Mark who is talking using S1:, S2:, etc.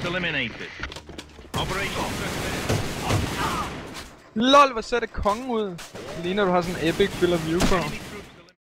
S1: eliminated. Operation success.
S2: LOL, hvor ser det kongen ud. Det ligner, du har sådan en epic Fill of View på.